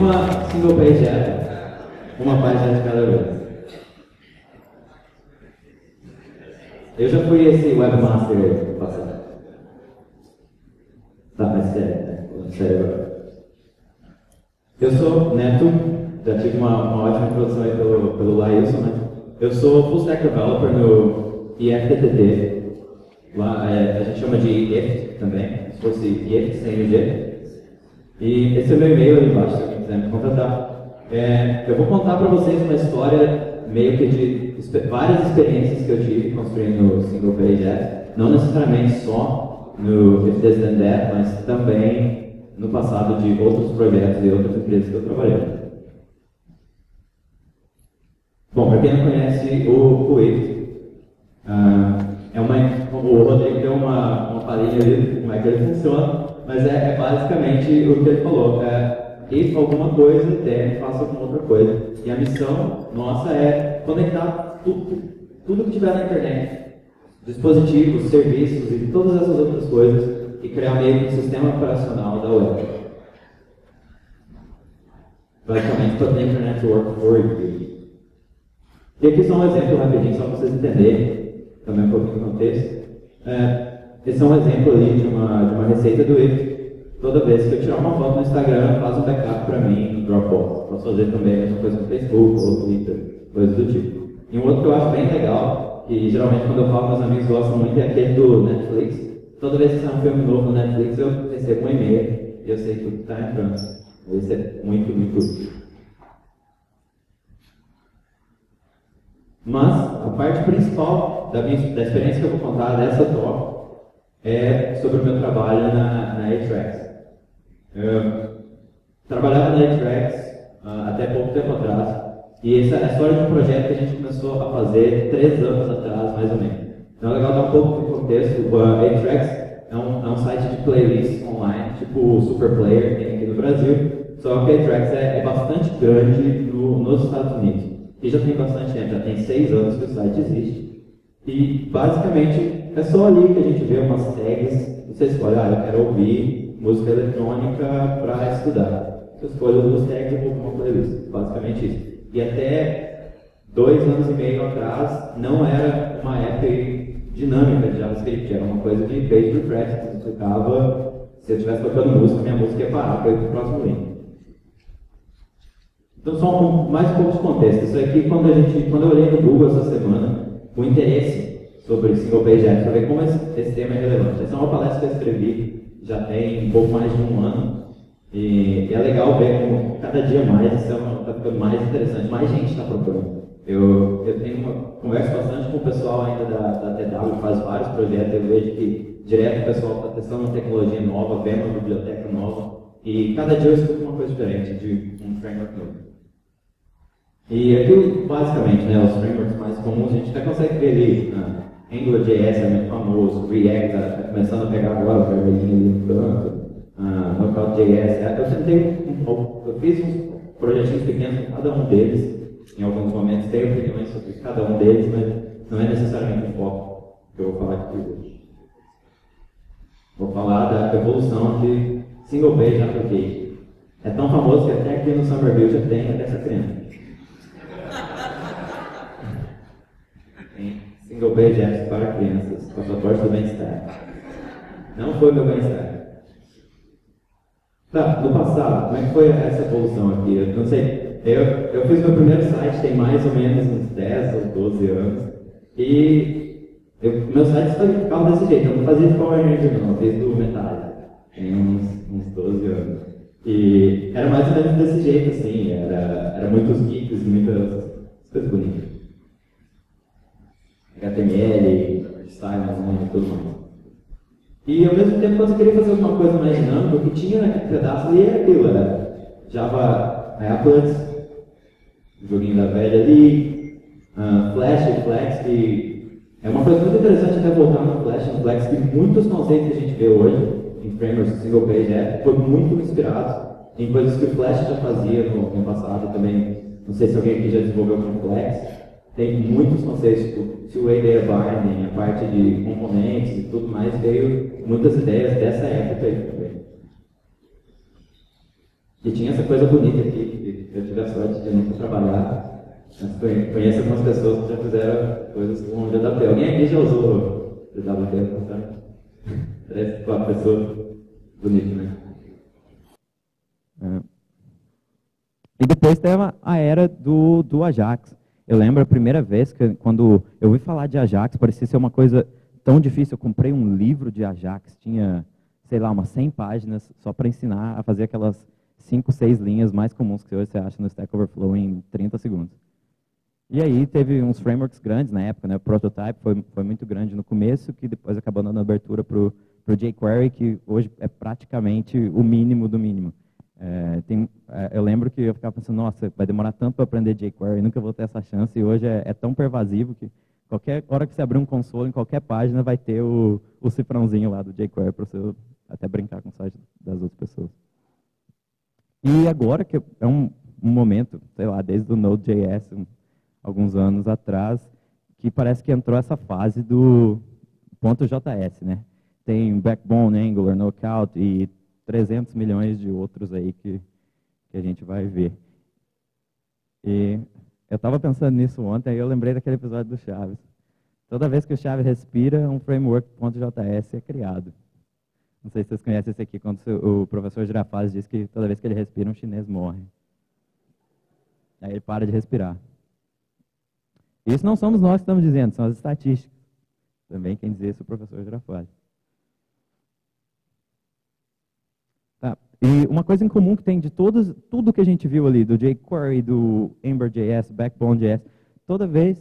uma single page app, uma página de cada vez. Eu já fui esse webmaster no passado. Tá, mas sério, né? Sério agora. Eu sou Neto, já tive uma ótima introdução aí pelo Lailson, né? Eu sou full stack developer no IFTTT. Lá a gente chama de IFT também, se fosse IFT sem o G. E esse é o meu e-mail ali embaixo, se alguém quiser me contratar. Eu vou contar para vocês uma história meio que de várias experiências que eu tive construindo single page apps, não necessariamente só no If This Then That, mas também no passado de outros projetos e outras empresas que eu trabalhei. Bom, para quem não conhece o IFT, o Rodrigo deu uma palhinha ali de como é que ele funciona, mas é basicamente o que ele falou. If alguma coisa, then faça alguma outra coisa. E a missão nossa é conectar tudo que tiver na internet, dispositivos, serviços e todas essas outras coisas, e criar meio que um sistema operacional da web. Basicamente, put the internet work for you. E aqui só um exemplo rapidinho, só para vocês entenderem também um pouquinho do contexto. Esse é um exemplo ali de uma receita do IF. Toda vez que eu tirar uma foto no Instagram, faz um backup para mim no Dropbox. Posso fazer também a mesma coisa no Facebook ou Twitter, coisas do tipo. E um outro que eu acho bem legal, que geralmente quando eu falo, meus amigos gostam muito, é aquele do Netflix. Toda vez que sai um filme novo no Netflix, eu recebo um e-mail e eu sei tudo que está entrando. Isso é muito, muito útil. Mas a parte principal da experiência que eu vou contar dessa talk é sobre o meu trabalho na A-Tracks. Eu trabalhava na A-Tracks até pouco tempo atrás, e essa é a história de um projeto que a gente começou a fazer 3 anos atrás, mais ou menos. Então é legal dar um pouco de contexto. A A-Tracks é um site de playlists online, tipo o Superplayer, que tem aqui no Brasil, só que a A-Tracks é bastante grande nos Estados Unidos. E já tem bastante tempo, já tem 6 anos que o site existe. E basicamente é só ali que a gente vê umas tags, você escolhe, eu quero ouvir música eletrônica para estudar. Você escolhe duas tags e uma playlist, basicamente isso. E até 2 anos e meio atrás não era uma app dinâmica de JavaScript, era uma coisa de page refresh, que você clicava, se eu estivesse tocando música, minha música ia parar para ir para o próximo link. Então, só mais um pouco de contexto. Isso aqui, quando eu olhei no Google essa semana, o interesse sobre single page apps, para ver como esse tema é relevante. Essa é uma palestra que eu escrevi, já tem um pouco mais de 1 ano, e é legal ver como cada dia mais isso está ficando mais interessante, mais gente está procurando. Eu converso bastante com o pessoal ainda da TW, que faz vários projetos, eu vejo que direto o pessoal está testando uma tecnologia nova, vendo uma biblioteca nova, e cada dia eu escuto uma coisa diferente de um framework novo. E aqui, basicamente, os frameworks mais comuns, a gente até consegue ver ali, AngularJS é muito famoso, React está começando a pegar agora o vermelhinho ali no canto, Knockout.js, eu fiz uns projetinhos pequenos com cada um deles, em alguns momentos tenho opiniões sobre cada um deles, mas não é necessariamente o foco que eu vou falar aqui hoje. Vou falar da evolução de Single Page Application. É tão famoso que até aqui no Summer Build já tem essa criança. Single Page Apps para crianças, passaporte do bem-estar. Não foi meu bem-estar. Tá, no passado, como é que foi essa evolução aqui? Eu não sei, eu fiz meu primeiro site tem mais ou menos uns 10 ou 12 anos, e meu site ficava desse jeito, eu não fazia de Power Ranger não, eu fiz do Metallica, tem uns 12 anos. E era mais ou menos desse jeito, assim, era muitos GIFs, muitas coisas bonitas. HTML, style, e tudo mais. E ao mesmo tempo, quando você queria fazer alguma coisa mais dinâmica, o que tinha naquele pedaço ali era aquilo, era Java Applets, joguinho da velha ali, Flash e Flex, que é uma coisa muito interessante até voltar no Flash e no Flex, que muitos conceitos que a gente vê hoje em frameworks single page app foram muito inspirados em coisas que o Flash já fazia no passado também. Não sei se alguém aqui já desenvolveu com Flex. Tem muitos conceitos, tipo two-way data binding, a parte de componentes e tudo mais, veio muitas ideias dessa época aí também. E tinha essa coisa bonita aqui, que eu tive a sorte de nunca trabalhar, mas conheço algumas pessoas que já fizeram coisas com o JWT. Alguém aqui já usou o JWT, sabe? Parece uma pessoa bonita, né? E depois teve a era do Ajax. Eu lembro a primeira vez que, quando eu ouvi falar de Ajax, parecia ser uma coisa tão difícil. Eu comprei um livro de Ajax, tinha, sei lá, umas 100 páginas, só para ensinar a fazer aquelas 5, 6 linhas mais comuns que hoje você acha no Stack Overflow em 30 segundos. E aí teve uns frameworks grandes na época, né? O Prototype foi muito grande no começo, que depois acabou dando abertura para o jQuery, que hoje é praticamente o mínimo do mínimo. Eu lembro que eu ficava pensando, nossa, vai demorar tanto para aprender jQuery, nunca vou ter essa chance, e hoje é tão pervasivo que qualquer hora que você abrir um console, em qualquer página, vai ter o cifrãozinho lá do jQuery para você até brincar com o site das outras pessoas. E agora, que é um momento, sei lá, desde o Node.js, alguns anos atrás, que parece que entrou essa fase do .js, né? Tem Backbone, Angular, Knockout e 300 milhões de outros aí que a gente vai ver. E eu estava pensando nisso ontem, e eu lembrei daquele episódio do Chaves. Toda vez que o Chaves respira, um framework .js é criado. Não sei se vocês conhecem esse aqui, quando o professor Girafales diz que toda vez que ele respira, um chinês morre. Aí ele para de respirar. Isso não somos nós que estamos dizendo, são as estatísticas. Também quem diz isso é o professor Girafales. Tá. E uma coisa em comum que tem de tudo que a gente viu ali, do jQuery, do Ember.js, Backbone.js, toda vez,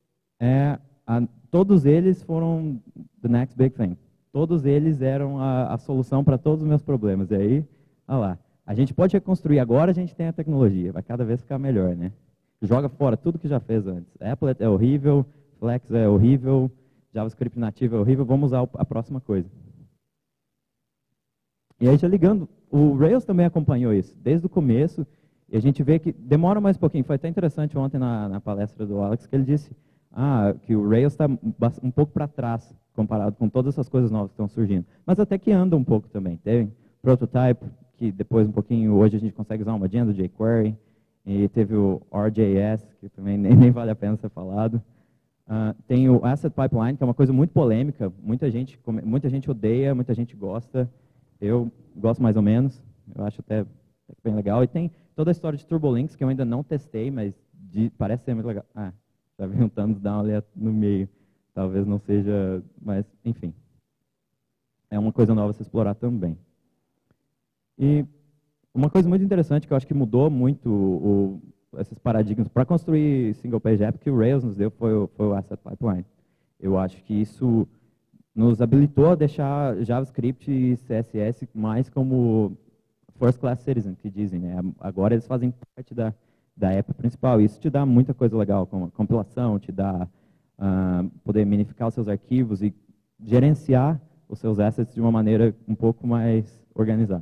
todos eles foram the next big thing. Todos eles eram a solução para todos os meus problemas. E aí, olha lá, a gente pode reconstruir agora, a gente tem a tecnologia, vai cada vez ficar melhor, né? Joga fora tudo que já fez antes. Applet é horrível, Flex é horrível, JavaScript nativo é horrível, vamos usar a próxima coisa. E aí, já ligando, o Rails também acompanhou isso, desde o começo, e a gente vê que demora mais um pouquinho. Foi até interessante ontem na palestra do Alex, que ele disse que o Rails está um pouco para trás, comparado com todas essas coisas novas que estão surgindo. Mas até que anda um pouco também. Teve Prototype, que depois um pouquinho, hoje a gente consegue usar uma agenda do jQuery, e teve o RJS, que também nem vale a pena ser falado. Tem o Asset Pipeline, que é uma coisa muito polêmica, muita gente odeia, muita gente gosta. Eu gosto mais ou menos, eu acho até bem legal. E tem toda a história de Turbolinks, que eu ainda não testei, mas parece ser muito legal. Já vi um thumbs down ali no meio. Talvez não seja, mas enfim. É uma coisa nova a se explorar também. E uma coisa muito interessante que eu acho que mudou muito esses paradigmas para construir single page app que o Rails nos deu foi o Asset Pipeline. Eu acho que isso nos habilitou a deixar JavaScript e CSS mais como first class citizen, que dizem, né? Agora eles fazem parte da app principal. Isso te dá muita coisa legal, como a compilação, te dá poder minificar os seus arquivos e gerenciar os seus assets de uma maneira um pouco mais organizada.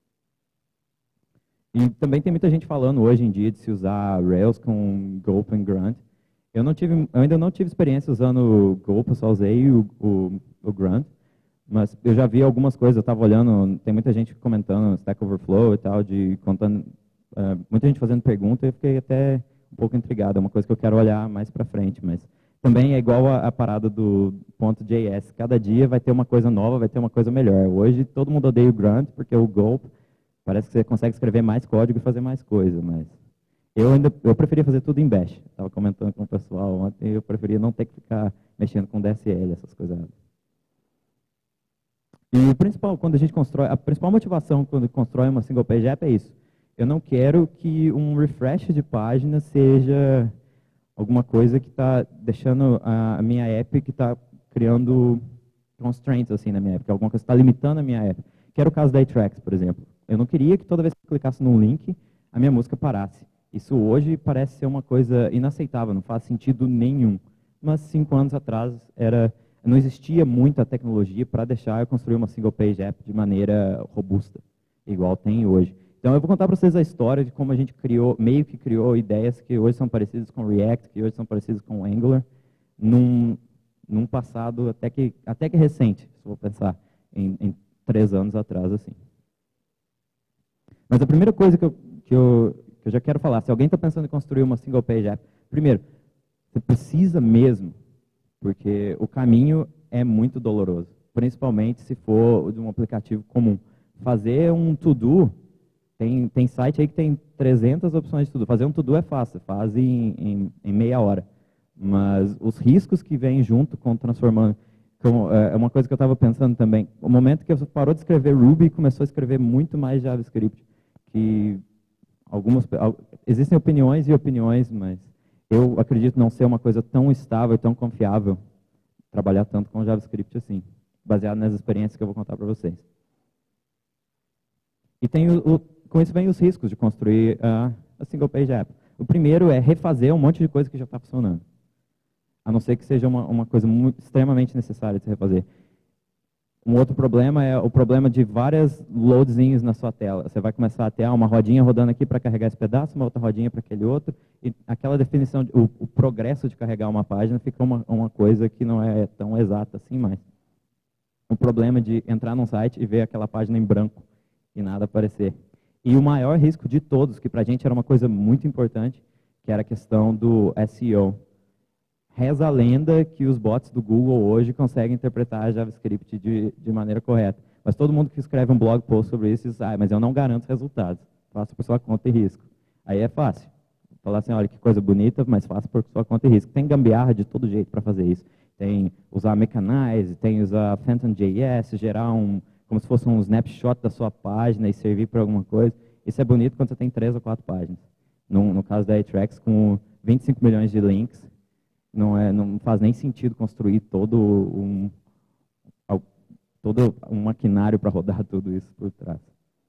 E também tem muita gente falando hoje em dia de se usar Rails com Gulp e Grunt. Eu ainda não tive experiência usando Gulp, eu só usei o Grunt, mas eu já vi algumas coisas, eu estava olhando, tem muita gente comentando no Stack Overflow e tal, muita gente fazendo pergunta, e eu fiquei até um pouco intrigado, é uma coisa que eu quero olhar mais para frente, mas também é igual a parada do .js, cada dia vai ter uma coisa nova, vai ter uma coisa melhor. Hoje todo mundo odeia o Grunt, porque o Gulp parece que você consegue escrever mais código e fazer mais coisa, mas eu preferia fazer tudo em Bash. Estava comentando com o pessoal ontem, eu preferia não ter que ficar mexendo com DSL, essas coisas. E o principal, quando a gente constrói, a principal motivação quando constrói uma single page app é isso. Eu não quero que um refresh de página seja alguma coisa que está deixando a minha app, que está criando constraints assim na minha app, que alguma coisa está limitando a minha app. Que era o caso da iTracks, por exemplo. Eu não queria que toda vez que eu clicasse num link, a minha música parasse. Isso hoje parece ser uma coisa inaceitável, não faz sentido nenhum. Mas 5 anos atrás não existia muita tecnologia para deixar eu construir uma single page app de maneira robusta, igual tem hoje. Então eu vou contar para vocês a história de como a gente meio que criou ideias que hoje são parecidas com React, que hoje são parecidas com Angular, num passado até que recente, se eu vou pensar, em 3 anos atrás, assim. Mas a primeira coisa que eu já quero falar, se alguém está pensando em construir uma single page app, primeiro, você precisa mesmo, porque o caminho é muito doloroso, principalmente se for de um aplicativo comum. Fazer um to-do, tem site aí que tem 300 opções de to-do. Fazer um to-do é fácil, faz em meia hora. Mas os riscos que vêm junto com transformando, é uma coisa que eu estava pensando também, o momento que você parou de escrever Ruby e começou a escrever muito mais JavaScript, que existem opiniões e opiniões, mas eu acredito não ser uma coisa tão estável e tão confiável trabalhar tanto com JavaScript assim, baseado nas experiências que eu vou contar para vocês. E com isso vem os riscos de construir a single page app. O primeiro é refazer um monte de coisa que já está funcionando, a não ser que seja uma coisa extremamente necessária de se refazer. Um outro problema é o problema de várias loadzinhos na sua tela. Você vai começar a ter uma rodinha rodando aqui para carregar esse pedaço, uma outra rodinha para aquele outro, e aquela definição, o progresso de carregar uma página fica uma coisa que não é tão exata assim mais. O problema de entrar num site e ver aquela página em branco e nada aparecer. E o maior risco de todos, que para a gente era uma coisa muito importante, que era a questão do SEO. Reza a lenda que os bots do Google hoje conseguem interpretar JavaScript de maneira correta. Mas todo mundo que escreve um blog post sobre isso diz, mas eu não garanto resultados. Faça por sua conta e risco. Aí é fácil. Falar assim, olha que coisa bonita, mas faça por sua conta e risco. Tem gambiarra de todo jeito para fazer isso. Tem usar Mechanize, tem usar Phantom.js, gerar como se fosse um snapshot da sua página e servir para alguma coisa. Isso é bonito quando você tem 3 ou 4 páginas. No caso da Ahrefs, com 25 milhões de links, não faz nem sentido construir todo um maquinário para rodar tudo isso por trás.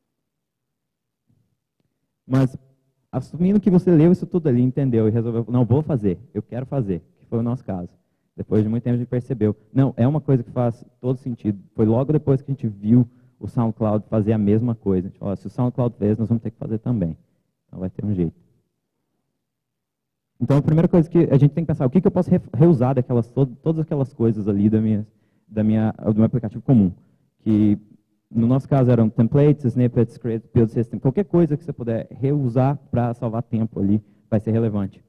Mas, assumindo que você leu isso tudo ali, entendeu e resolveu, não, vou fazer, eu quero fazer, que foi o nosso caso. Depois de muito tempo a gente percebeu, não, é uma coisa que faz todo sentido. Foi logo depois que a gente viu o SoundCloud fazer a mesma coisa. A gente falou, se o SoundCloud fez, nós vamos ter que fazer também. Então vai ter um jeito. Então, a primeira coisa que a gente tem que pensar, o que eu posso reusar todas aquelas coisas ali do meu aplicativo comum? Que, no nosso caso, eram templates, snippets, create, build system, qualquer coisa que você puder reusar para salvar tempo ali vai ser relevante.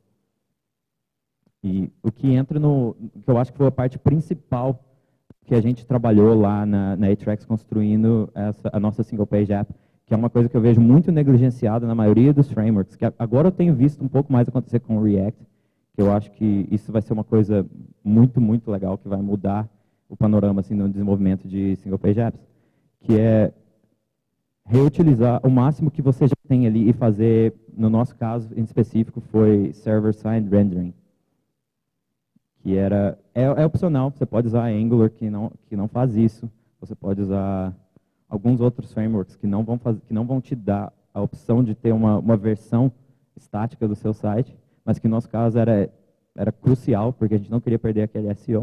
E o que entra que eu acho que foi a parte principal que a gente trabalhou lá na Ahrefs construindo a nossa single page app, que é uma coisa que eu vejo muito negligenciada na maioria dos frameworks, que agora eu tenho visto um pouco mais acontecer com o React, que eu acho que isso vai ser uma coisa muito, muito legal, que vai mudar o panorama assim, no desenvolvimento de single page apps, que é reutilizar o máximo que você já tem ali e fazer, no nosso caso em específico, foi server-side rendering, que é opcional, você pode usar Angular, que não faz isso, você pode usar alguns outros frameworks que não vão te dar a opção de ter uma versão estática do seu site, mas que no nosso caso era crucial, porque a gente não queria perder aquele SEO.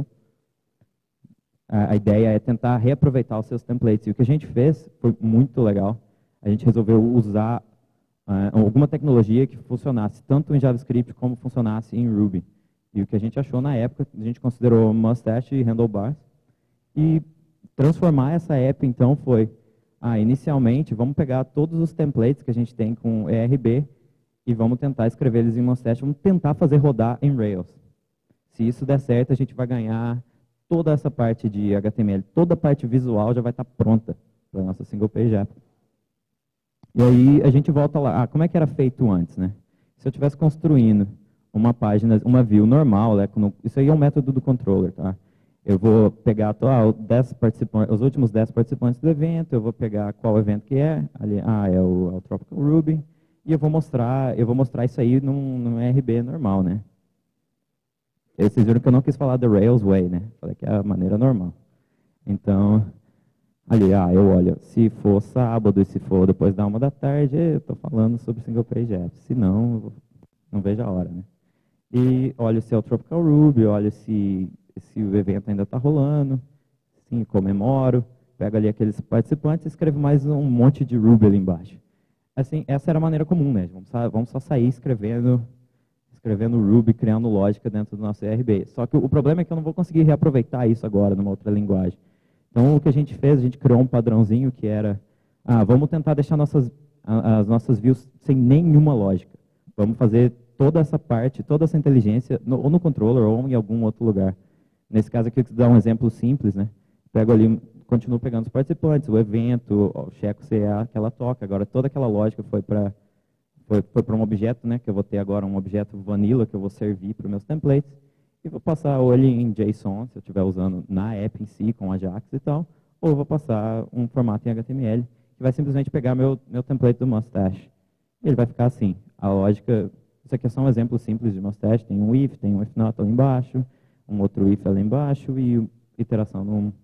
A ideia é tentar reaproveitar os seus templates. E o que a gente fez foi muito legal. A gente resolveu usar alguma tecnologia que funcionasse tanto em JavaScript como funcionasse em Ruby. E o que a gente achou na época, a gente considerou Mustache e Handlebars. E transformar essa app, então, foi, inicialmente, vamos pegar todos os templates que a gente tem com ERB e vamos tentar escrever eles em Mustache, vamos tentar fazer rodar em Rails. Se isso der certo, a gente vai ganhar toda essa parte de HTML, toda a parte visual já vai estar pronta para a nossa single page app. E aí a gente volta lá, como é que era feito antes, né? Se eu estivesse construindo uma página, uma view normal, né, isso aí é um método do controller, tá? Eu vou pegar os últimos 10 participantes do evento, eu vou pegar qual evento que é, ali, é o Tropical Ruby, e eu vou mostrar isso aí num RB normal, né? E vocês viram que eu não quis falar da Rails Way, né? Falei que é a maneira normal. Então, ali, eu olho, se for sábado e se for depois da 1 da tarde, eu estou falando sobre single page apps. Se não, não vejo a hora, né? E olho se é o Tropical Ruby, olho se o evento ainda está rolando, sim, comemoro, pego ali aqueles participantes e escrevo mais um monte de Ruby ali embaixo. Assim, essa era a maneira comum, né? Vamos só sair escrevendo Ruby, criando lógica dentro do nosso ERB. Só que o problema é que eu não vou conseguir reaproveitar isso agora numa outra linguagem. Então, o que a gente fez, a gente criou um padrãozinho que era, vamos tentar deixar as nossas views sem nenhuma lógica. Vamos fazer toda essa parte, toda essa inteligência, ou no controller ou em algum outro lugar. Nesse caso aqui, eu vou dar um exemplo simples, né? Pego ali, continuo pegando os participantes, o evento, checo se é aquela toca. Agora, toda aquela lógica foi para um objeto, né? Que eu vou ter agora um objeto vanilla que eu vou servir para os meus templates. E vou passar ou ele em JSON, se eu estiver usando na app em si, com Ajax e tal, ou vou passar um formato em HTML, que vai simplesmente pegar meu template do Mustache. E ele vai ficar assim. A lógica, isso aqui é só um exemplo simples de Mustache, tem um if, tem um if not ali embaixo, um outro if ali embaixo e iteração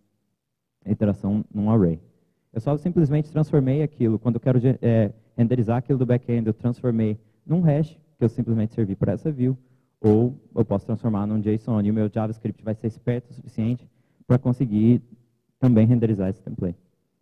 num array. Eu só simplesmente transformei aquilo, quando eu quero renderizar aquilo do back-end, eu transformei num hash, que eu simplesmente servi para essa view, ou eu posso transformar num JSON, e o meu JavaScript vai ser esperto o suficiente para conseguir também renderizar esse template.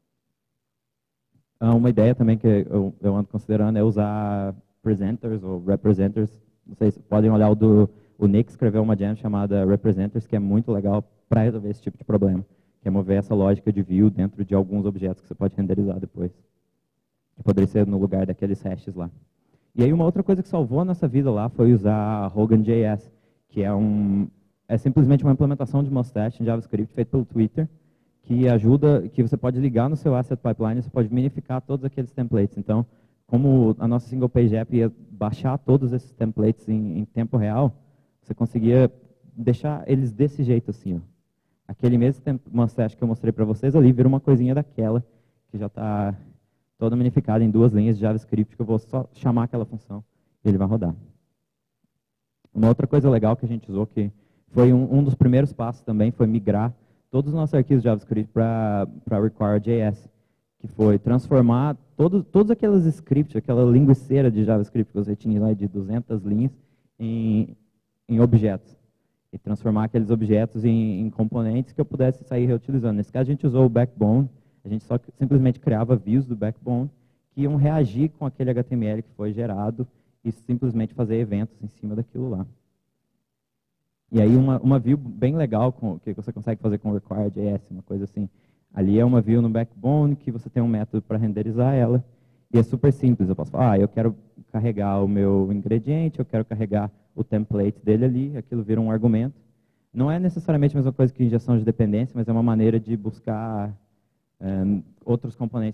Uma ideia também que eu ando considerando é usar presenters ou representers. Vocês podem olhar o Nick escreveu uma jam chamada representers, que é muito legal para resolver esse tipo de problema, que é mover essa lógica de view dentro de alguns objetos que você pode renderizar depois. Que poderia ser no lugar daqueles hashes lá. E aí uma outra coisa que salvou a nossa vida lá foi usar Hogan.js, que é simplesmente uma implementação de Mustache em JavaScript feito pelo Twitter, que ajuda, que você pode ligar no seu asset pipeline, você pode minificar todos aqueles templates. Então, como a nossa single page app ia baixar todos esses templates em tempo real, você conseguia deixar eles desse jeito assim, ó. Aquele mesmo Mustache que eu mostrei para vocês ali vira uma coisinha daquela, que já está toda minificada em 2 linhas de JavaScript, que eu vou só chamar aquela função e ele vai rodar. Uma outra coisa legal que a gente usou, que foi um dos primeiros passos também, foi migrar todos os nossos arquivos de JavaScript para Require.js, que foi transformar todos aqueles scripts, aquela linguiceira de JavaScript que você tinha lá de 200 linhas, em objetos. E transformar aqueles objetos em componentes que eu pudesse sair reutilizando. Nesse caso, a gente usou o Backbone, a gente só simplesmente criava views do Backbone que iam reagir com aquele HTML que foi gerado e simplesmente fazer eventos em cima daquilo lá. E aí uma view bem legal que você consegue fazer com Require.js, uma coisa assim. Ali é uma view no Backbone que você tem um método para renderizar ela. E é super simples, eu posso falar, eu quero carregar o meu ingrediente, eu quero carregar o template dele ali, aquilo vira um argumento. Não é necessariamente a mesma coisa que injeção de dependência, mas é uma maneira de buscar outros componentes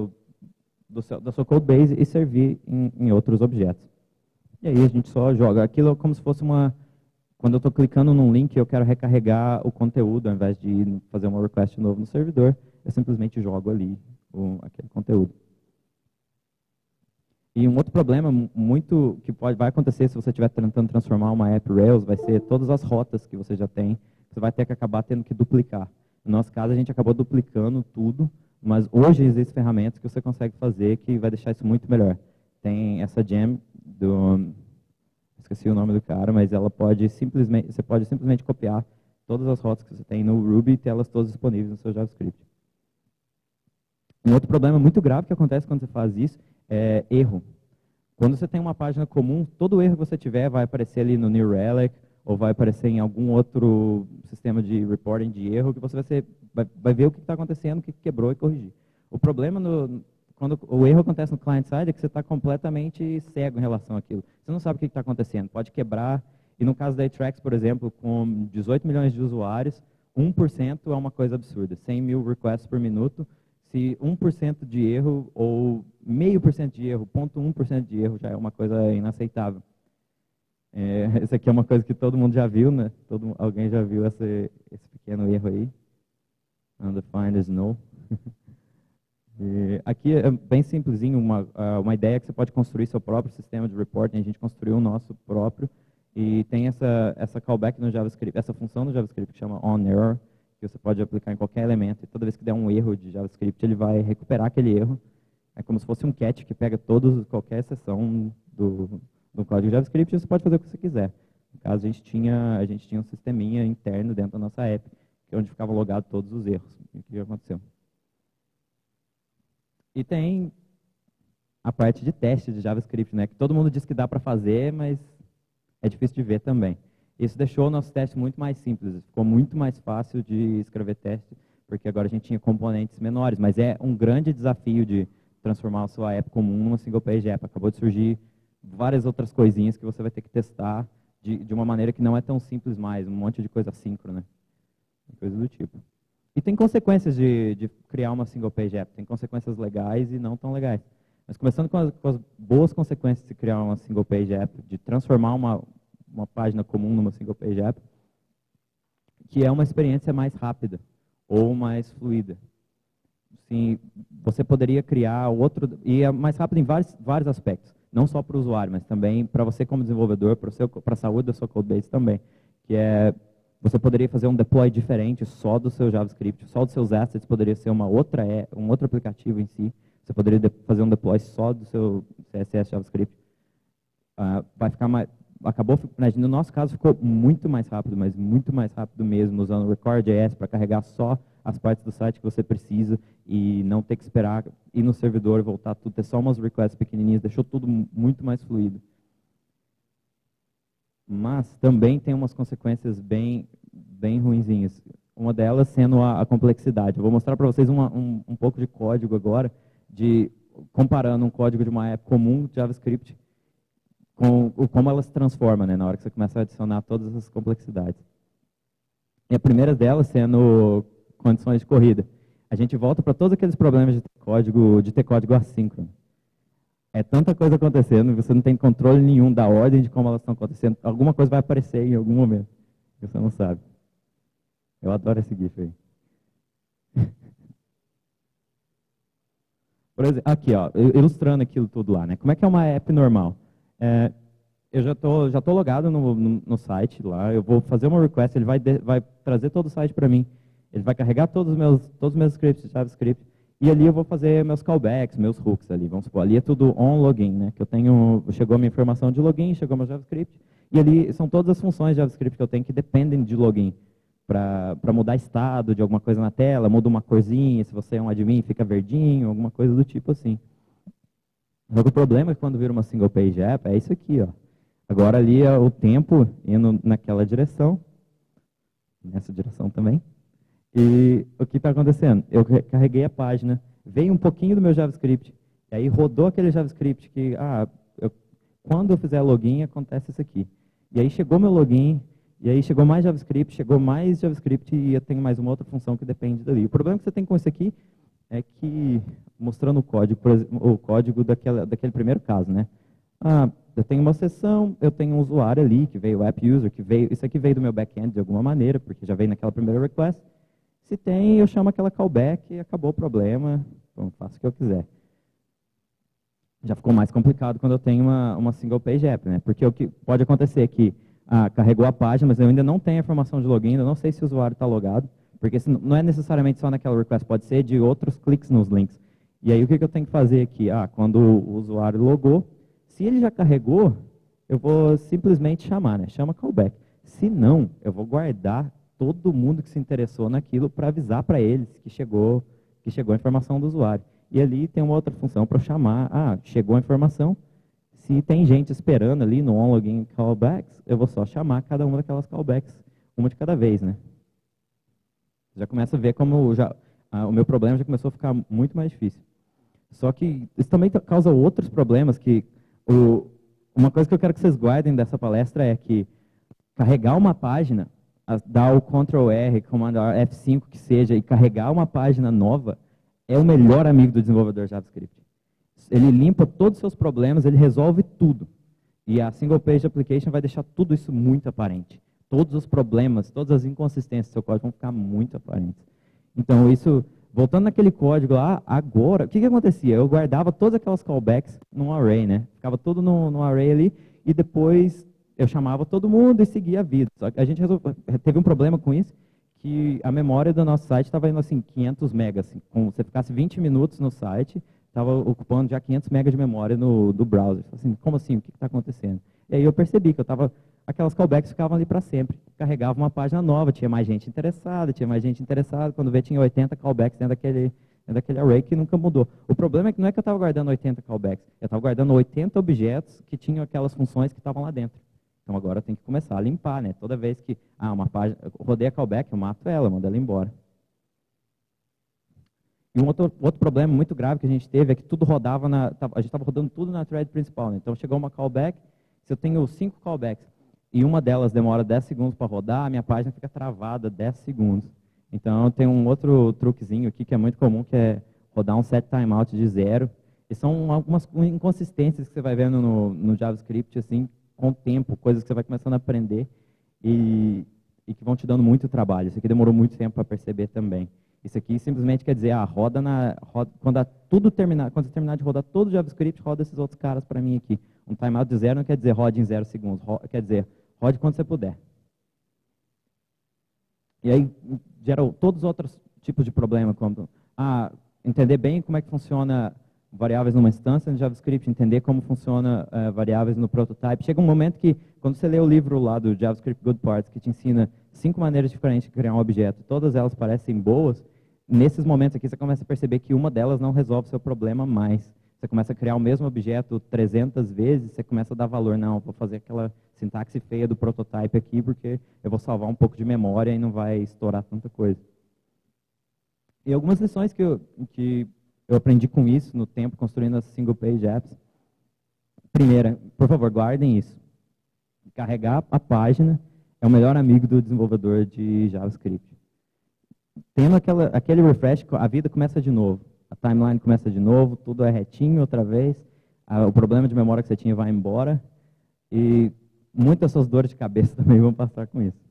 da sua codebase e servir em outros objetos. E aí a gente só joga. Aquilo é como se fosse quando eu estou clicando num link e eu quero recarregar o conteúdo, ao invés de fazer uma request novo no servidor, eu simplesmente jogo ali aquele conteúdo. E um outro problema muito que vai acontecer se você estiver tentando transformar uma app Rails vai ser todas as rotas que você já tem, você vai ter que acabar tendo que duplicar. No nosso caso, a gente acabou duplicando tudo, mas hoje existem ferramentas que você consegue fazer que vai deixar isso muito melhor. Tem essa gem esqueci o nome do cara, mas ela você pode simplesmente copiar todas as rotas que você tem no Ruby e ter elas todas disponíveis no seu JavaScript. Um outro problema muito grave que acontece quando você faz isso é erro. Quando você tem uma página comum, todo erro que você tiver vai aparecer ali no New Relic ou vai aparecer em algum outro sistema de reporting de erro que você vai ver o que está acontecendo, o que quebrou e corrigir. O problema quando o erro acontece no client-side é que você está completamente cego em relação àquilo. Você não sabe o que está acontecendo. Pode quebrar. E no caso da Atrax, por exemplo, com 18 milhões de usuários, 1% é uma coisa absurda. 100 mil requests por minuto. Se 1% de erro ou 0,5% de erro, 0,1% de erro já é uma coisa inaceitável. Essa aqui é uma coisa que todo mundo já viu, né? Alguém já viu esse pequeno erro aí? Undefined is null. Aqui é bem simplesinho, uma ideia que você pode construir seu próprio sistema de reporting. A gente construiu o nosso próprio e tem essa callback no JavaScript, essa função no JavaScript que chama onError, que você pode aplicar em qualquer elemento. E toda vez que der um erro de JavaScript, ele vai recuperar aquele erro. É como se fosse um catch que pega qualquer exceção do código JavaScript e você pode fazer o que você quiser. No caso, a gente tinha um sisteminha interno dentro da nossa app, que é onde ficava logado todos os erros. O que aconteceu? E tem a parte de teste de JavaScript, né? Que todo mundo diz que dá para fazer, mas é difícil de ver também. Isso deixou o nosso teste muito mais simples. Ficou muito mais fácil de escrever teste, porque agora a gente tinha componentes menores. Mas é um grande desafio de transformar a sua app comum numa single page app. Acabou de surgir várias outras coisinhas que você vai ter que testar de uma maneira que não é tão simples mais, um monte de coisa assíncrona, coisa do tipo. E tem consequências de criar uma single page app, tem consequências legais e não tão legais. Mas começando com as boas consequências de criar uma single page app, de transformar uma página comum numa single page app, que é uma experiência mais rápida ou mais fluida. Sim, você poderia criar outro, e é mais rápido em vários aspectos, não só para o usuário, mas também para você como desenvolvedor, para a saúde da sua codebase também, que é, você poderia fazer um deploy diferente só do seu JavaScript, só dos seus assets, poderia ser um outro aplicativo em si, você poderia fazer um deploy só do seu CSS JavaScript. Vai ficar mais, no nosso caso ficou muito mais rápido, mas muito mais rápido mesmo, usando o Record.js para carregar só as partes do site que você precisa e não ter que esperar ir no servidor, voltar tudo, ter só umas requests pequenininhas, deixou tudo muito mais fluido. Mas também tem umas consequências bem ruinzinhas. Uma delas sendo a complexidade. Eu vou mostrar para vocês um pouco de código agora, comparando um código de uma app comum de JavaScript com como ela se transforma, né, na hora que você começa a adicionar todas essas complexidades. E a primeira delas sendo condições de corrida. A gente volta para todos aqueles problemas de ter código assíncrono. É tanta coisa acontecendo, você não tem controle nenhum da ordem de como elas estão acontecendo. Alguma coisa vai aparecer em algum momento, que você não sabe. Eu adoro esse GIF aí. Por exemplo, aqui, ó, ilustrando aquilo tudo lá, né? Como é que é uma app normal? Eu já tô logado no site lá, eu vou fazer uma request, ele vai trazer todo o site para mim. Ele vai carregar todos os meus scripts de JavaScript. E ali eu vou fazer meus callbacks, meus hooks ali. Vamos supor, ali é tudo on login, né? Que chegou a minha informação de login, chegou meu JavaScript. E ali são todas as funções de JavaScript que eu tenho que dependem de login. Para mudar estado de alguma coisa na tela, muda uma corzinha, se você é um admin fica verdinho, alguma coisa do tipo assim. Só que o problema é que quando vira uma single page app, é isso aqui, ó. Agora ali é o tempo indo naquela direção, nessa direção também. E o que está acontecendo? Eu carreguei a página, veio um pouquinho do meu JavaScript, e aí rodou aquele JavaScript que, quando eu fizer login, acontece isso aqui. E aí chegou meu login, e aí chegou mais JavaScript, e eu tenho mais uma outra função que depende dali. O problema que você tem com isso aqui é que, mostrando o código, por exemplo, o código daquele primeiro caso, né? Eu tenho uma sessão, eu tenho um usuário ali, que veio o app user, isso aqui veio do meu back-end de alguma maneira, porque já veio naquela primeira request. Se tem, eu chamo aquela callback e acabou o problema, então faço o que eu quiser. Já ficou mais complicado quando eu tenho uma single page app, né? Porque o que pode acontecer é que carregou a página, mas eu ainda não tenho a informação de login, ainda não sei se o usuário está logado, porque não é necessariamente só naquela request, pode ser de outros cliques nos links. E aí o que eu tenho que fazer aqui? Quando o usuário logou, se ele já carregou, eu vou simplesmente chamar, né? Chama callback. Se não, eu vou guardar todo mundo que se interessou naquilo para avisar para eles que chegou a informação do usuário. E ali tem uma outra função para chamar, chegou a informação, se tem gente esperando ali no onLogin callbacks, eu vou só chamar cada uma daquelas callbacks, uma de cada vez, né? Já começa a ver como o meu problema já começou a ficar muito mais difícil. Só que isso também causa outros problemas que uma coisa que eu quero que vocês guardem dessa palestra é que carregar uma página, dar o Ctrl R, comando F5 que seja, e carregar uma página nova, é o melhor amigo do desenvolvedor JavaScript. Ele limpa todos os seus problemas, ele resolve tudo. E a Single Page Application vai deixar tudo isso muito aparente. Todos os problemas, todas as inconsistências do seu código vão ficar muito aparentes. Então, voltando naquele código lá, agora, o que acontecia? Eu guardava todas aquelas callbacks num array, né? Ficava tudo no array ali, e depois eu chamava todo mundo e seguia a vida. Só que a gente teve um problema com isso, que a memória do nosso site estava indo assim, 500 megas. Assim, se você ficasse 20 minutos no site, estava ocupando já 500 megas de memória do browser. Assim, como assim? O que está acontecendo? E aí eu percebi que aquelas callbacks ficavam ali para sempre. Carregava uma página nova, tinha mais gente interessada, quando vê tinha 80 callbacks dentro daquele array que nunca mudou. O problema é que não é que eu estava guardando 80 callbacks, eu estava guardando 80 objetos que tinham aquelas funções que estavam lá dentro. Então agora eu tenho que começar a limpar, né? Toda vez que uma página, eu rodei a callback, eu mato ela, mando ela embora. E um outro problema muito grave que a gente teve é que tudo rodava a gente estava rodando tudo na thread principal, né? Então chegou uma callback, se eu tenho 5 callbacks e uma delas demora 10 segundos para rodar, a minha página fica travada 10 segundos. Então tem um outro truquezinho aqui que é muito comum, que é rodar um set timeout de 0. E são algumas inconsistências que você vai vendo no JavaScript, assim, com o tempo, coisas que você vai começando a aprender e que vão te dando muito trabalho. Isso aqui demorou muito tempo para perceber também. Isso aqui simplesmente quer dizer, quando você terminar de rodar todo o JavaScript, roda esses outros caras para mim aqui. Um timeout de 0 não quer dizer rode em 0 segundos, quer dizer, rode quando você puder. E aí gera todos os outros tipos de problema, como entender bem como é que funciona variáveis numa instância no JavaScript, entender como funciona variáveis no prototype. Chega um momento que, quando você lê o livro lá do JavaScript Good Parts, que te ensina 5 maneiras diferentes de criar um objeto, todas elas parecem boas, nesses momentos aqui você começa a perceber que uma delas não resolve o seu problema mais. Você começa a criar o mesmo objeto 300 vezes, você começa a dar valor, não, vou fazer aquela sintaxe feia do prototype aqui, porque eu vou salvar um pouco de memória e não vai estourar tanta coisa. E algumas lições que eu aprendi com isso no tempo, construindo as single page apps. Primeira, por favor, guardem isso. Carregar a página é o melhor amigo do desenvolvedor de JavaScript. Tendo aquele refresh, a vida começa de novo. A timeline começa de novo, tudo é retinho outra vez. O problema de memória que você tinha vai embora. E muitas suas dores de cabeça também vão passar com isso.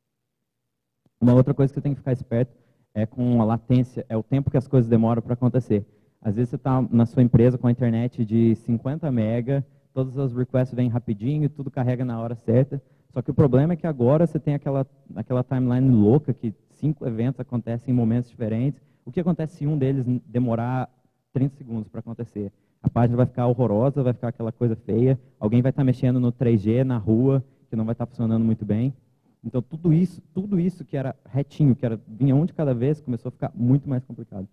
Uma outra coisa que você tem que ficar esperto é com a latência, é o tempo que as coisas demoram para acontecer. Às vezes você está na sua empresa com a internet de 50 mega, todas as requests vêm rapidinho, tudo carrega na hora certa. Só que o problema é que agora você tem aquela timeline louca que 5 eventos acontecem em momentos diferentes. O que acontece se um deles demorar 30 segundos para acontecer? A página vai ficar horrorosa, vai ficar aquela coisa feia, alguém vai estar mexendo no 3G na rua, que não vai estar funcionando muito bem. Então, tudo isso que era retinho, vinha um de cada vez, começou a ficar muito mais complicado.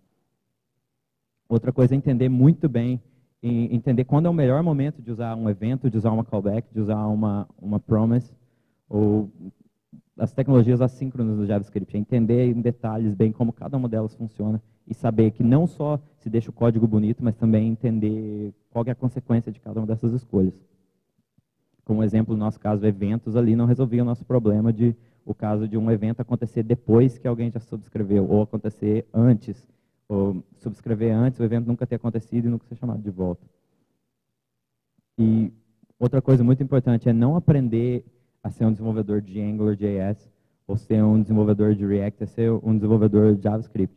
Outra coisa é entender muito bem, entender quando é o melhor momento de usar um evento, de usar uma callback, de usar uma promise, ou as tecnologias assíncronas do JavaScript. É entender em detalhes bem como cada uma delas funciona e saber que não só se deixa o código bonito, mas também entender qual é a consequência de cada uma dessas escolhas. Como exemplo, no nosso caso, eventos ali não resolviam o nosso problema o caso de um evento acontecer depois que alguém já subscreveu, ou acontecer antes, ou subscrever antes, o evento nunca ter acontecido e nunca ser chamado de volta. E outra coisa muito importante é não aprender a ser um desenvolvedor de AngularJS, ou ser um desenvolvedor de React, é ser um desenvolvedor de JavaScript.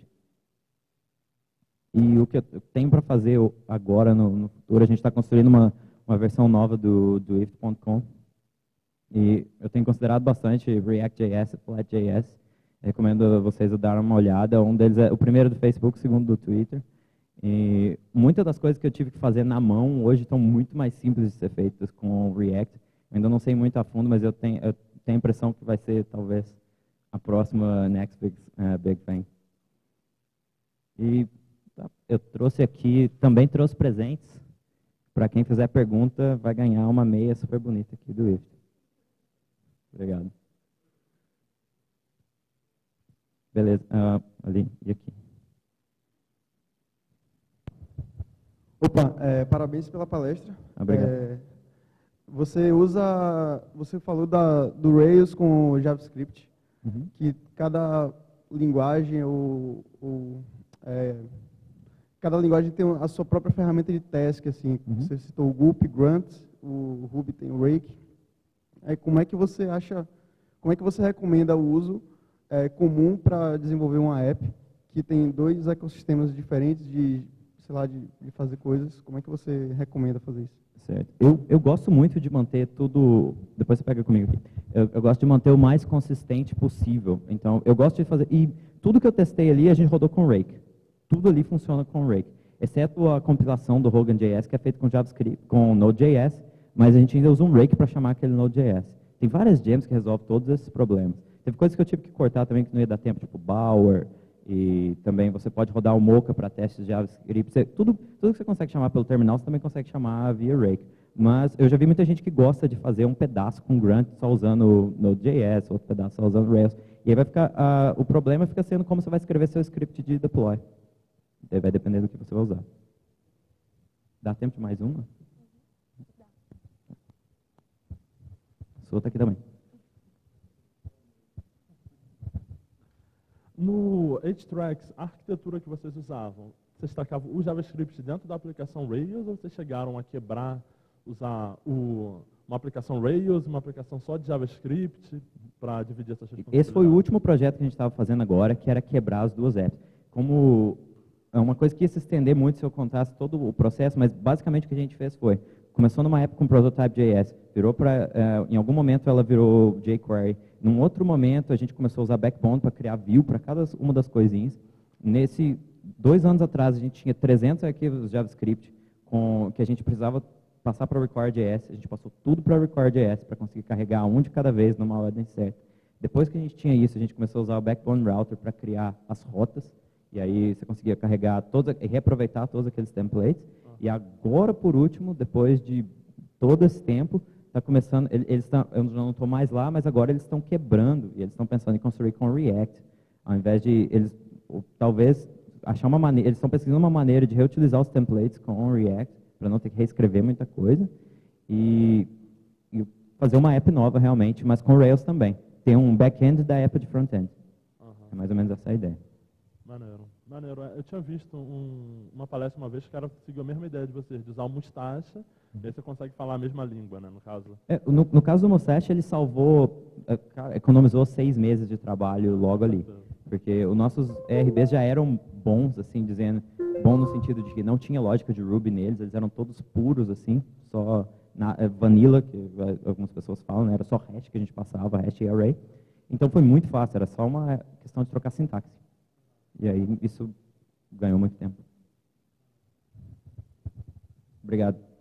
E o que eu tenho para fazer agora, no futuro, a gente está construindo uma versão nova do Ift.com. E eu tenho considerado bastante React.js e Flat.js. Recomendo vocês a dar uma olhada. Um deles é o primeiro do Facebook, o segundo do Twitter. E muitas das coisas que eu tive que fazer na mão hoje estão muito mais simples de ser feitas com o React. Eu ainda não sei muito a fundo, mas eu tenho a impressão que vai ser talvez a próxima Next Big Thing. E eu trouxe aqui, também trouxe presentes. Para quem fizer pergunta, vai ganhar uma meia super bonita aqui do Ift. Obrigado. Beleza, ali e aqui. Opa, parabéns pela palestra. Obrigado. Você falou do Rails com o JavaScript, Uhum. que cada linguagem cada linguagem tem a sua própria ferramenta de task, assim. Uhum. Você citou o Gulp, Grunt, o Ruby tem o Rake. Como é que você recomenda o uso comum para desenvolver uma app que tem 2 ecossistemas diferentes de fazer coisas? Como é que você recomenda fazer isso? Certo. Eu gosto muito de manter tudo... Depois você pega comigo aqui. Eu gosto de manter o mais consistente possível. Então, eu gosto de fazer... E tudo que eu testei ali, a gente rodou com Rake. Tudo ali funciona com Rake. Exceto a compilação do Hogan.js, que é feito com JavaScript, com Node.js, mas a gente ainda usa um Rake para chamar aquele Node.js. Tem várias gems que resolvem todos esses problemas. Teve coisas que eu tive que cortar também, que não ia dar tempo, tipo Bower, e também você pode rodar o Mocha para testes de JavaScript. Tudo que você consegue chamar pelo terminal, você também consegue chamar via Rake. Mas eu já vi muita gente que gosta de fazer um pedaço com Grunt só usando Node.js, outro pedaço só usando Rails. E aí vai ficar, o problema fica sendo como você vai escrever seu script de deploy. Daí vai depender do que você vai usar. Dá tempo de mais uma? A sua tá aqui também. No H-Tracks, a arquitetura que vocês usavam, vocês tacavam o JavaScript dentro da aplicação Rails ou vocês chegaram a quebrar, usar uma aplicação Rails, uma aplicação só de JavaScript para dividir essas responsabilidades? Esse foi o último projeto que a gente estava fazendo agora, que era quebrar as duas apps. Como é uma coisa que ia se estender muito se eu contasse todo o processo, mas basicamente o que a gente fez foi, começou numa app com Prototype.js, virou para, em algum momento ela virou jQuery, num outro momento a gente começou a usar Backbone para criar view para cada uma das coisinhas. 2 anos atrás a gente tinha 300 arquivos JavaScript que a gente precisava passar para Require.js, a gente passou tudo para Require.js para conseguir carregar um de cada vez numa ordem certa. Depois que a gente tinha isso, a gente começou a usar o Backbone Router para criar as rotas, e aí você conseguia carregar e reaproveitar todos aqueles templates. E agora, por último, depois de todo esse tempo, está começando, eu não estou mais lá, mas agora eles estão quebrando, e eles estão pensando em construir com React, ao invés de, talvez, achar uma maneira, eles estão pesquisando uma maneira de reutilizar os templates com React, para não ter que reescrever muita coisa, e fazer uma app nova realmente, mas com Rails também. Tem um back-end da app de front-end. É mais ou menos essa a ideia. Maneiro, maneiro. Eu tinha visto uma palestra uma vez que era seguiu a mesma ideia de vocês, de usar o Mustache, e aí você consegue falar a mesma língua, né, no caso. No caso do Mustache, ele economizou 6 meses de trabalho logo ali. Porque os nossos ERBs já eram bons, assim, bom no sentido de que não tinha lógica de Ruby neles, eles eram todos puros, assim, só vanilla, que algumas pessoas falam, né, era só hash que a gente passava, hash e array. Então foi muito fácil, era só uma questão de trocar sintaxe. E aí isso ganhou muito tempo. Obrigado.